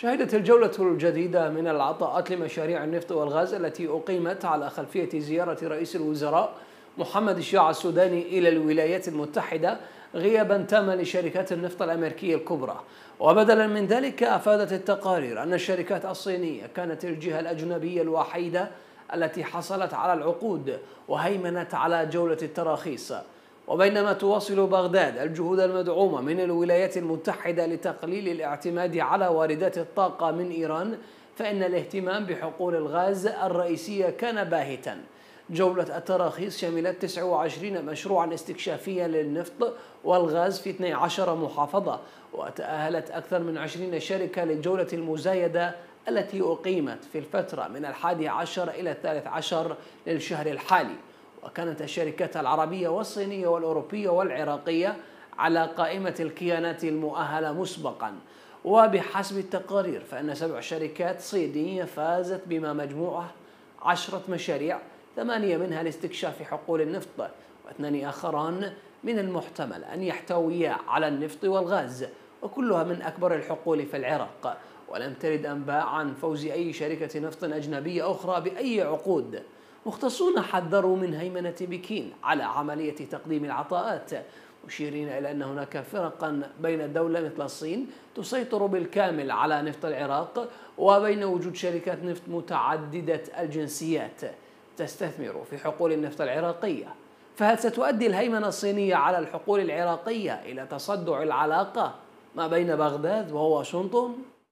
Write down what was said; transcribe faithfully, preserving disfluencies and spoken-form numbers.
شهدت الجولة الجديدة من العطاءات لمشاريع النفط والغاز التي أقيمت على خلفية زيارة رئيس الوزراء محمد الشياع السوداني إلى الولايات المتحدة غيابا تاما لشركات النفط الأمريكية الكبرى. وبدلا من ذلك أفادت التقارير أن الشركات الصينية كانت الجهة الأجنبية الوحيدة التي حصلت على العقود وهيمنت على جولة التراخيص. وبينما تواصل بغداد الجهود المدعومة من الولايات المتحدة لتقليل الاعتماد على واردات الطاقة من إيران، فإن الاهتمام بحقول الغاز الرئيسية كان باهتا. جولة التراخيص شملت تسعة وعشرين مشروعا استكشافيا للنفط والغاز في اثنتي عشرة محافظة، وتأهلت أكثر من عشرين شركة للجولة المزايدة التي أقيمت في الفترة من الحادي عشر إلى الثالث عشر للشهر الحالي. وكانت الشركات العربية والصينية والأوروبية والعراقية على قائمة الكيانات المؤهلة مسبقا. وبحسب التقارير فإن سبع شركات صينية فازت بما مجموعه عشرة مشاريع، ثمانية منها لاستكشاف حقول النفط، واثنان آخران من المحتمل أن يحتويا على النفط والغاز، وكلها من أكبر الحقول في العراق. ولم ترد أنباء عن فوز أي شركة نفط أجنبية أخرى بأي عقود. مختصون حذروا من هيمنة بكين على عملية تقديم العطاءات، مشيرين إلى أن هناك فرقا بين الدولة مثل الصين تسيطر بالكامل على نفط العراق، وبين وجود شركات نفط متعددة الجنسيات تستثمر في حقول النفط العراقية. فهل ستؤدي الهيمنة الصينية على الحقول العراقية إلى تصدع العلاقة ما بين بغداد وواشنطن؟